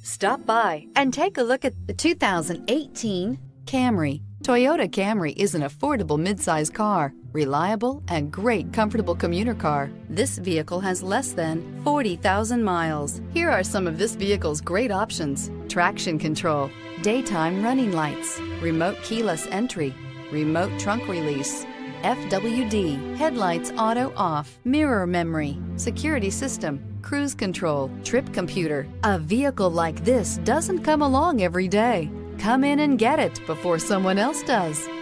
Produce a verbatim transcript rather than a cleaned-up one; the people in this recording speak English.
Stop by and take a look at the two thousand eighteen Camry. Toyota Camry is an affordable midsize car, reliable and great comfortable commuter car. This vehicle has less than forty thousand miles. Here are some of this vehicle's great options: traction control, daytime running lights, remote keyless entry, remote trunk release, F W D, headlights auto off, mirror memory, security system, cruise control, trip computer. A vehicle like this doesn't come along every day. Come in and get it before someone else does.